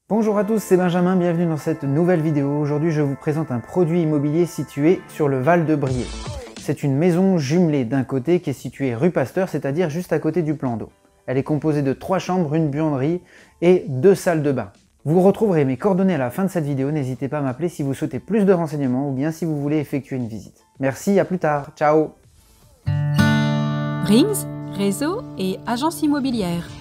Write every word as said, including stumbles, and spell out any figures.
Bonjour à tous, c'est Benjamin, bienvenue dans cette nouvelle vidéo. Aujourd'hui je vous présente un produit immobilier situé sur le Val de Briey. C'est une maison jumelée d'un côté qui est située rue Pasteur, c'est-à-dire juste à côté du plan d'eau. Elle est composée de trois chambres, une buanderie et deux salles de bain. Vous retrouverez mes coordonnées à la fin de cette vidéo, n'hésitez pas à m'appeler si vous souhaitez plus de renseignements ou bien si vous voulez effectuer une visite. Merci, à plus tard, ciao. Brings, réseau et agence immobilière.